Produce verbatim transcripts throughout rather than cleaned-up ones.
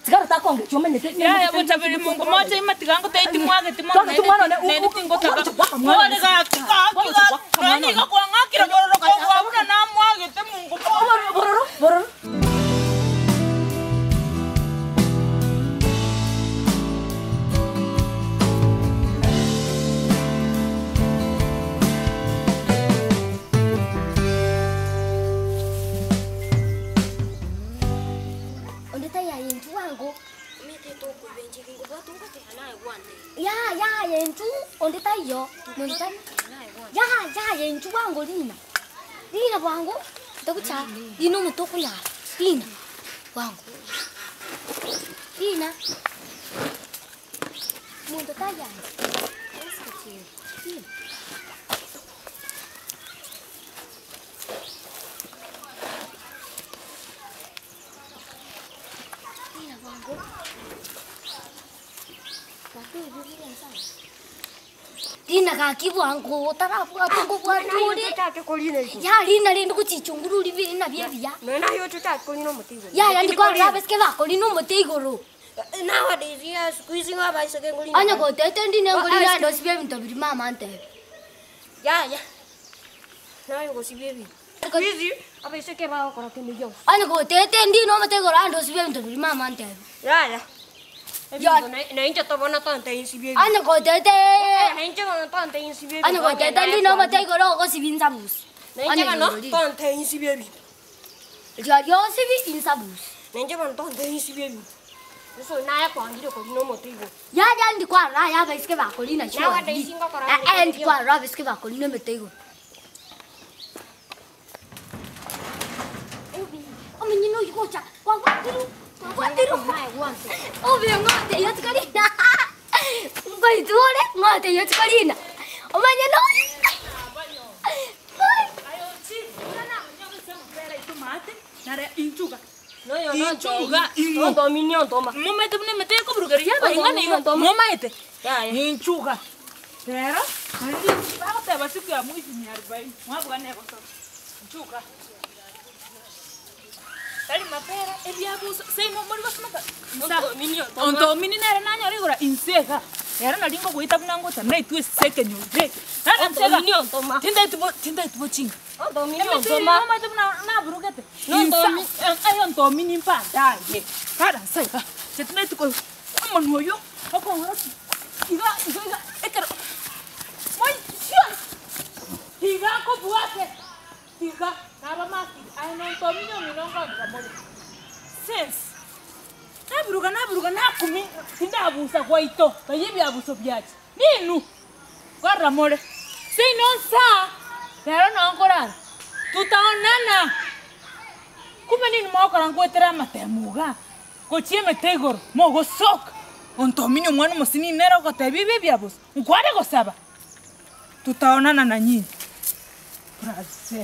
Sigara takonge choma nete. Ya ya Bochaberi mungu moja imatigango taiti mwage timwana. Toka tumwana ne. Ne tingo taka. Mwone ga ka. Nani ga kwa ngakira bororo kwa abuna na mwage te mungu. Bororo bororo. Ya ya yenchu onde tayo montan ya ya yenchu wangu lina lina wangu takucha lino mutoko ya lina wangu lina mundo taya escuche lina lina wangu Lina kaki wangu tarafu atungu kwa nuri ya lina lindu kuchichunguru livi na bia bia nena yo tuta kolino motigo ya ya ndiko rabes ke ba kolino motigo nowadays ya squeezing up by second kolino anya ko tete ndine ngolira ndo sibye bintu biri mama ante ya ya na yo sibye bi squeezing up by second ba ko rakende yo anya ko tete ndino motigo ndo sibye bintu biri mama ante ya ya ya na inja to bona tante insibye anya ko tete na inja bona tante insibye anya ko tete ndino motigo ro ko sibinza bus na inja no tante insibye bi ya yo sibi insa bus na inja bona tante insibye bi so na ya kwa ngiro ko no motigo ya ya ndi kwa ra ya ba iske ba kolina chwa nowadays singa ko ra eh ndi kwa ra iske ba kolina motigo omi nyino yuko cha kwa kwa tiru kwa tiru obi ngote yo tkalina ngai tuore ngote yo tkalina omanya no Ayo chi kana nyago sema pera itomate nare inchuga. no yo no Inchuga ingo. Ontomini ontoma Momete mne mete ko burger ya ba ingane ingo. Momaete. ya ya Inchuga. Pero ndi ba ta basiku ya mwizi ni arobaini. Mwabuga ne ko so. Inchuga. Tali mapera e biabuso sei mo muri basmaka. Ontomini ontoma Ontomini nare nanya rigora insega. Era na lingo kuita bunango ta nei tu seke nyu de. Ontomini ontoma Tinda tu tinda tu chinga. Ontomini Ontoma ontoma mama tu na na burugete. Ontomini Ai ontomini pa dai. Kada sai ka. Setne tu ko amanu yo. Ako ngara. Iga iga ekero. Moi sia. Iga ko buate. Iga naba maki. Ai no ontomini mi no ngonga mo. Sense. Na buruga na buruga na kumi. Tinda abusa kwa ito. Kayibi abuso biachi. Ninu. Guarda amore. Sei non sa. Pero no ngorara. Tutaonana. Kuma nini mwakora ngwetera matemuga. Kochie metegor mo go sok. Ontomini mwana musini nero ko tebibe biabos. Ngware go saba. Tutaonana na nyinyi. Prazer.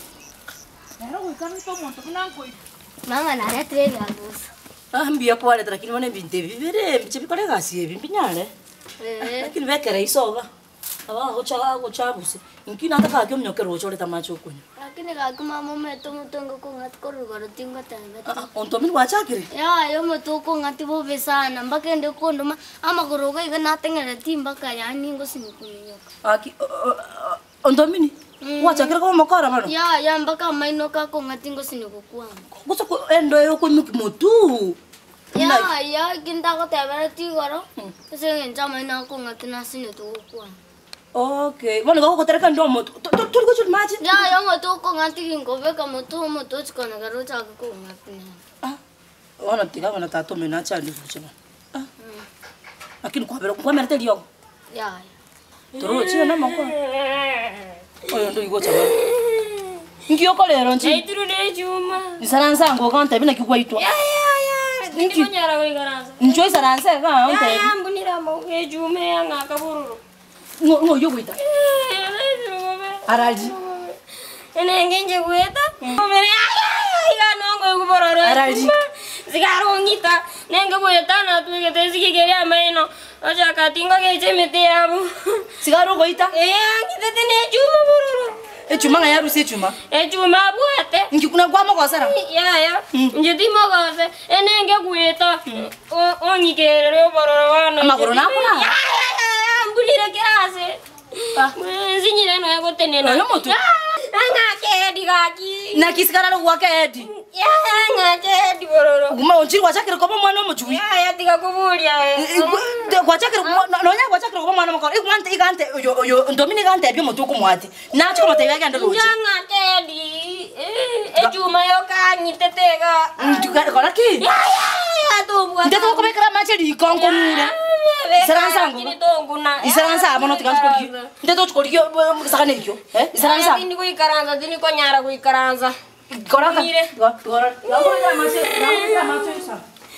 Pero wikani to monto kunango. mama na ya trele abus Ambia kwale lakini wane binte vivere mchepi kale gasi bipinyale. eh Lakini vekere isoga. Aba go chaga go chabuse. Nkina ataka kyo mnyokero chole tamacho kunyo. lakini kaki mama meto mutongo ko ngat ko rugoro tinga tanga Ontomini wachakire. ya yo meto ko ngati bo besana mbakende ko ndoma ama goroga iga natengere timba kaya ningo sinikuminyoka Aki Ontomini wachakire ko mokora bano. ya ya mbaka maino ka ko ngati ngo sinikukuwa Gusa ko endo yo ko mutu. ya ya ginda ko tebere tigoro senge njama ina ko ngati nasine to kuwa Okay, bano go tereka ndo motu. Tuli go chul maji. ya yo meto ko ngati ngo beka moto moto chikona garo cha ko ngati Ah. Wana tiga wana tato mena cha ndi fuchema. Ah. Lakini kwa bero kwa merete liyo. ya Toro china na mako. Oyo ndo igo chaba. Ngiyo ko lero nchi. Eituru ne juma Nisaransa ngo kanta bina kigwa itwa. ya ya Niki nyara ko igaranza. Enjoy saranse ka onte. Ya mbunira mo ejume yanga kaburu. Ngo ngo yoguita. Araji. Ene ngenje kueta. Mbere ya nongo kubororo. Araji. Sigara ngita nenge kueta na tuge teziki geria maino. Acha katinga geje mete abu. Sigara goita. Eh ngita tene juma bororo. Echuma nga yarusi echuma. Echuma bwete. Ngikuna kwa mogosera. Ya ya. Ngiti mogose. Enenge kweta. Onyikere bororo wana. Amagoro nakuna. Mbulire kirase. Ah, zinyire no yako tenena. Yo moto. Ngake digaki. Na kisigara lo wake edi. Ya ngake di bororo. Guma onchiri wachakire kobo mwana omuchui. Ya ya digakubulia. Wachakire no nya wachakire kobo mwana mukoro. Igwante igante yo yo Ontomini gante byo mutuku mwati. Nacho komo tebe gande lochi. Ngake di. Echuma yo kanyitetega. Ngikara kora ki. Ya ya tu. Ndeto ko bekara macheri ikonko nure. Isaransa ngo. Isaransa abono tikansko ki. Ndeto chikori yo sakane kyo. Eh? Isaransa. Dini ko ikaranza, dini ko nyara ko ikaranza. Kora ka. Kora. Yako ya mache, yako ya mache isa.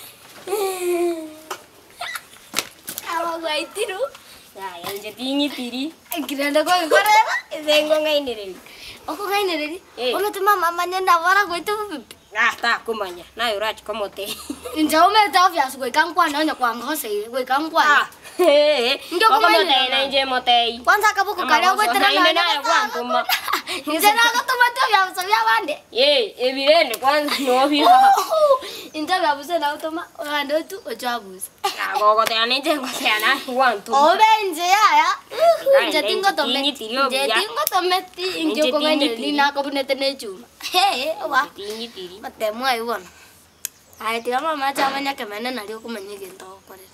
Awa gaitiru. Ya, ya nje tingi tiri. Kiranda ko korera. Zengo ngainere. Oko ngainere. Ono tuma mama nyenda wara ko itu. Ah, ta kumanya. Na yurachi komote. Njaume tafya su ko kankwana nya kwa ngose ko kankwana. Eh, ndio komote na nje motei. Kwanza kabuko kale ko tera na na kwa ntuma. Nje na ko tuma to ya so ya bande. Eh, ebirende kwanza no bia. Inta Biabuso na utoma ando tu ojabuso. Ah, gogo te ane nje ngote ana wantu. Obenje ya ya. Nje tingo to me. Nje tingo to me ti nje ko ngene ni na ko bunete ne chuma. He, wa. Tingi tiri. Matemo ayo bona. Ai tiga mama chama nya kemene na rio kumenye gento kore.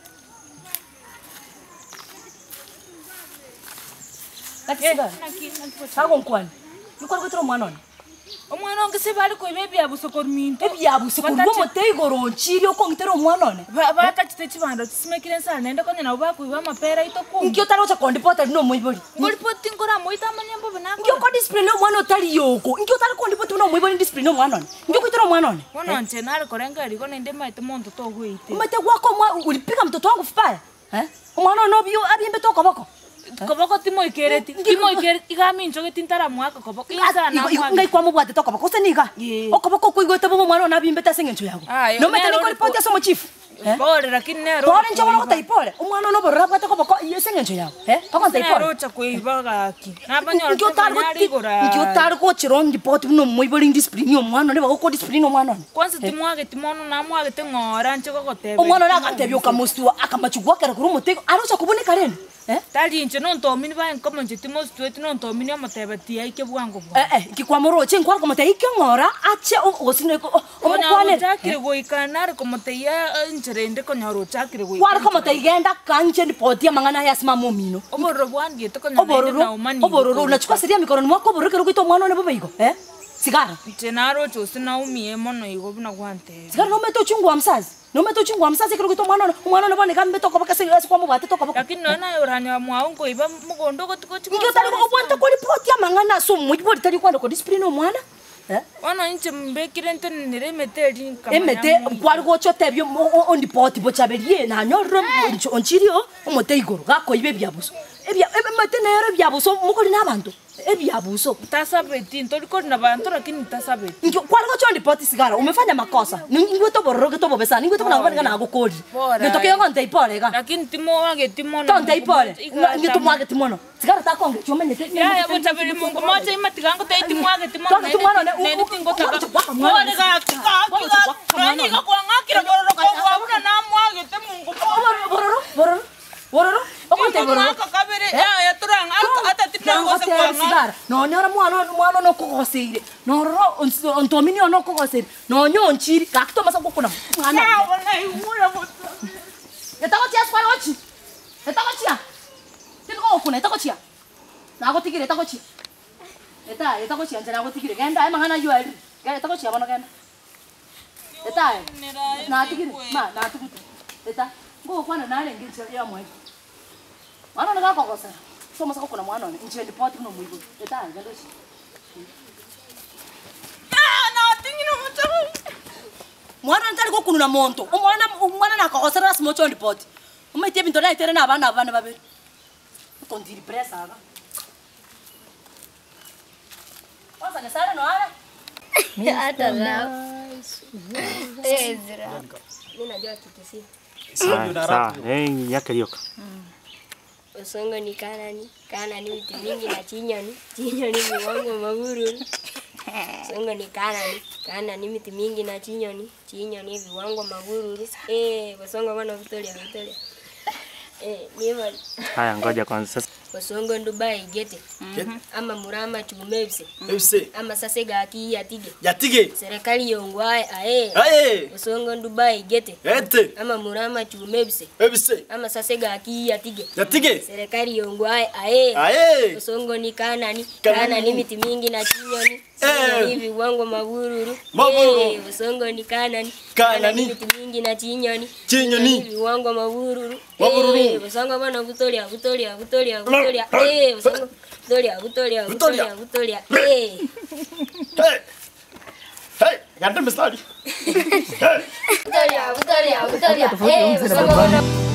Katiga. Sago nkwani. Nikora kwetro mwana ona. Omwana onge se bali ko ibe Biabuso korminto. Biabuso korbo motei goronchiri okongitero mwana ona. Ba ba tachite chibando simekire nsana nende konya na uba kuiba mapera itoku. Ngio taro cha kondipota no moibori. Ngolipoti ngora moita manyambo banako. Ngio ko discipline no mwana otari yoko. Ngio taro kondipota no moibori discipline no mwana ona. Ngio kwetro mwana ona. Mwana nche nale korenga liko nende maite mondo to gwite. Mate wako mwa ulipika mtoto wangu vibaya. Eh? Mwana no bio abimbe to koboko. Koboko timo ikereti. Timo ikereti igami njoge tintara mwaka koboko. Isa na mwaka. Ngai kwa mubwate to koboko seniga. Okoboko kuigwete bo mwana na abimbe ta sengencho yago. No mate ni ko report ya somo chief. Pole lakini nero. Pole nje wana kutaipole. Umwana no borra bwate koboko yesengencho yago. Eh? Pako ntaipole. Nero cha kuibaga aki. Nabanya Ngio targo gora. Ngio targo chiron report no moibori discipline omwana ne bako discipline omwana. Kwanza timwage timono na mwage tengora nche ko gotebe. Omwana na gatebyo kamustua akamachugwa kera kuru mutego arocha kuboneka rene. Eh? Tali nche non Ontomini ba nkomo nche timo stuet non Ontomini amotebe tia ike bwango bwa. Eh eh kikwamoro che nkwara komote ike ngora ache osine ko omukwane. Chakire go ikanare komote ya ncherende ko nyaro chakire go. Kwara komote igenda kanche ndipoti ya mangana ya sima momino. Obororo bwandi to ko nyaro na umani. Obororo unachukua seria mikononi mwako obororo kero kito mwana ne baba iko. Eh? Sigara. Nche naro chose na umie mono igo buna kwante. Sigara no meto chungu wa msazi. No meto chungu wa msazi kero kito mwana mwana ne bane kambe to ko baka singasi kwa mubate to ko baka. Lakini nona yoranya mwaungo iba mugondo ko tiko chiko. Ngio tali ko bwanta ko report ya mangana so mujibodi tali kwanda ko discipline omwana. Eh? Ono nche mbekire ntene nire meteli kama. Emete kwari ko chote byo on report Bochaberi na nyorro onchirio omote igoro gako ibe Biabuso. Ebya emete nero Biabuso mukoli nabantu. Biabuso. Tasabeti, ntoliko na bantu lakini tasabeti. Ngio kwani ko chondi poti Sigara, umefanya makosa. Ningo to bororo to bobesa, ningo to bana bana ngakokodi. Ngitoke yongo ntaipole ga. Lakini timo wange timo na. Ntaipole. Ngito mwage timono. Sigara ta konge chome ne. Ya ya Bochaberi mungu moja imati gango ta iti mwage timono. Tonge timono ne. Ne tingo ta. Mwage ga kika. Nani ga kwa ngakira bororo ko abuna na mwage te mungu. Bororo, bororo. Bororo. Okonte bororo. Kabere ya ya turanga ata tipna se kwa Sigara. No nyora mwana mwana no kokosire. No ro Ontomini no kokosire. No nyonchiri kakto masa kokuna. Mwana. Na wana iura boto. Etako tia swalochi. Etako tia. Tiko okuna etako tia. Na gotikire etako tia. Eta etako tia njana gotikire. Genda ai mangana yo ali. Genda etako tia bono genda. Eta. Na tikire. Ma na tikute. Eta. Ngo kwana nale ngitse ya mwe. Mwana na kokosa. So masa kokuna mwana ne. Nje report no mwigo. Eta genda chi. Mwana ntali ko kununa monto. Umwana umwana na kokosa ras mocho report. Umete binto na itere na abana abana babiri. Kontiri presa aga. Wasa ne sare no ara. Ata la. Ezra. Ninajua tutisi. Sawa, sawa. Eh, yake lioka. Osongo ni kanani, kanani miti mingi na chinyoni, chinyoni viwango mavururu. Osongo ni kanani, kanani miti mingi na chinyoni, chinyoni viwango mavururu. Eh, Osongo wana Victoria, Victoria. Eh, niwa. Haya ngoja kwanza sasa. Osongo Dubai gete. Ama murama chumebse. Ebse. Ama sasega aki yatige. Yatige. Serikali yongwae ae. Ae. Osongo Dubai gete. Ete. Ama murama chumebse. Ebse. Ama sasega aki yatige. Yatige. Serikali yongwae ae. Ae. Osongo ni kanani. Kanani. Kanani miti mingi na chinyoni. Eh. Hivi wango mavururu. Mavururu. Eh, Osongo ni kanani. Kanani. Miti mingi na chinyoni. Chinyoni. Hivi wango mavururu. Mavururu. Eh, Osongo bana Victoria, Victoria, Victoria, Victoria. Eh, Osongo Victoria, Victoria, Victoria, Victoria. Eh. Hey. Hey, ganda mstari. Hey. Victoria, Victoria, Victoria. Eh, Osongo bana